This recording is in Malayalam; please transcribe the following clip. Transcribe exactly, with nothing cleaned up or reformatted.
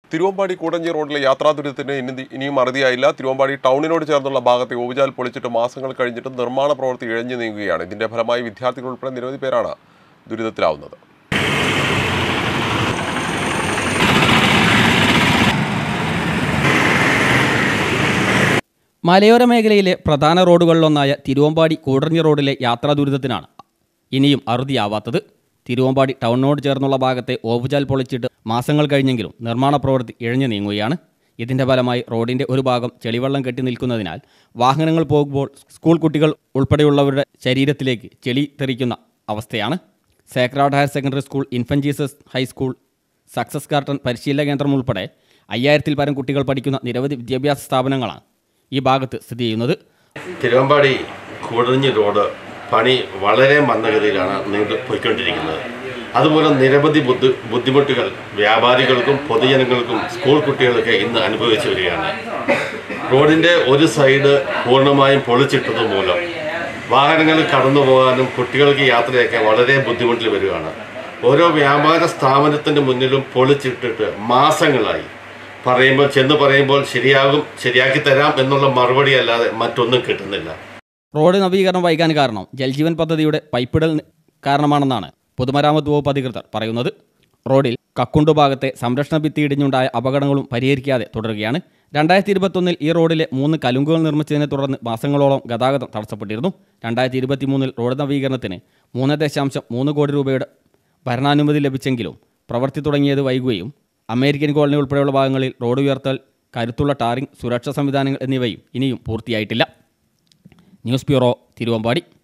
തിരുവമ്പാടി കൂടഞ്ഞി റോഡിലെ യാത്രാ ദുരിതത്തിന് ഇനി ഇനിയും അറുതിയായില്ല. തിരുവമ്പാടി ടൗണിനോട് ചേർന്നുള്ള ഭാഗത്തെ ഓവുചാൽ പൊളിച്ചിട്ട് മാസങ്ങൾ കഴിഞ്ഞിട്ട് നിർമ്മാണ പ്രവൃത്തി ഇഴഞ്ഞു നീങ്ങുകയാണ്. ഇതിന്റെ ഫലമായി വിദ്യാർത്ഥികൾ ഉൾപ്പെടെ നിരവധി പേരാണ് ദുരിതത്തിലാവുന്നത്. മലയോര മേഖലയിലെ പ്രധാന റോഡുകളിലൊന്നായ തിരുവമ്പാടി കൂടഞ്ഞി റോഡിലെ യാത്രാ ദുരിതത്തിനാണ് ഇനിയും അറുതിയാവാത്തത്. തിരുവമ്പാടി ടൗണിനോട് ചേർന്നുള്ള ഭാഗത്തെ ഓവുചാൽ പൊളിച്ചിട്ട് മാസങ്ങൾ കഴിഞ്ഞെങ്കിലും നിർമ്മാണ പ്രവൃത്തി ഇഴഞ്ഞു നീങ്ങുകയാണ്. ഇതിൻ്റെ ഫലമായി റോഡിൻ്റെ ഒരു ഭാഗം ചെളിവെള്ളം കെട്ടി നിൽക്കുന്നതിനാൽ വാഹനങ്ങൾ പോകുമ്പോൾ സ്കൂൾ കുട്ടികൾ ഉൾപ്പെടെയുള്ളവരുടെ ശരീരത്തിലേക്ക് ചെളി തെറിക്കുന്ന അവസ്ഥയാണ്. Sacred higher secondary school, infant Jesus high school, success garden പരിശീലന കേന്ദ്രം ഉൾപ്പെടെ അയ്യായിരത്തിൽ പരം കുട്ടികൾ പഠിക്കുന്ന നിരവധി വിദ്യാഭ്യാസ സ്ഥാപനങ്ങളാണ് ഈ ഭാഗത്ത് സ്ഥിതി ചെയ്യുന്നത്. തിരുവമ്പാടി കൂടഞ്ഞി റോഡ് പണി വളരെ മന്ദഗതിയിലാണ് നീണ്ടു പോയിക്കൊണ്ടിരിക്കുന്നത്. അതുപോലെ നിരവധി ബുദ്ധി ബുദ്ധിമുട്ടുകൾ വ്യാപാരികൾക്കും പൊതുജനങ്ങൾക്കും സ്കൂൾ കുട്ടികൾക്ക് ഇന്ന് അനുഭവിച്ചു വരികയാണ്. റോഡിൻ്റെ ഒരു സൈഡ് പൂർണ്ണമായും പൊളിച്ചിട്ടത് മൂലം വാഹനങ്ങൾ കടന്നു പോകാനും കുട്ടികൾക്ക് യാത്രയൊക്കെ വളരെ ബുദ്ധിമുട്ടിൽ വരികയാണ്. ഓരോ വ്യാപാര സ്ഥാപനത്തിൻ്റെ മുന്നിലും പൊളിച്ചിട്ടിട്ട് മാസങ്ങളായി. പറയുമ്പോൾ ചെന്ന് പറയുമ്പോൾ ശരിയാകും, ശരിയാക്കി തരാം എന്നുള്ള മറുപടി അല്ലാതെ മറ്റൊന്നും കിട്ടുന്നില്ല. റോഡ് നവീകരണം വൈകാൻ കാരണം ജൽജീവൻ പദ്ധതിയുടെ പൈപ്പിടൽ കാരണമാണെന്നാണ് പൊതുമരാമത്ത് വകുപ്പ് അധികൃതർ പറയുന്നത്. റോഡിൽ കക്കുണ്ടു ഭാഗത്തെ സംരക്ഷണ ഭിത്തി ഇടിഞ്ഞുണ്ടായ അപകടങ്ങളും പരിഹരിക്കാതെ തുടരുകയാണ്. രണ്ടായിരത്തി ഇരുപത്തൊന്നിൽ ഈ റോഡിലെ മൂന്ന് കലുങ്കുകൾ നിർമ്മിച്ചതിനെ തുടർന്ന് മാസങ്ങളോളം ഗതാഗതം തടസ്സപ്പെട്ടിരുന്നു. രണ്ടായിരത്തി ഇരുപത്തി മൂന്നിൽ റോഡ് നവീകരണത്തിന് മൂന്ന് ദശാംശം മൂന്ന് കോടി രൂപയുടെ ഭരണാനുമതി ലഭിച്ചെങ്കിലും പ്രവൃത്തി തുടങ്ങിയത് വൈകുകയും അമേരിക്കൻ കോളനി ഉൾപ്പെടെയുള്ള ഭാഗങ്ങളിൽ റോഡ് ഉയർത്തൽ, കരുത്തുള്ള ടാറിംഗ്, സുരക്ഷാ സംവിധാനങ്ങൾ എന്നിവയും ഇനിയും പൂർത്തിയായിട്ടില്ല. News bureau, Thiruvambady.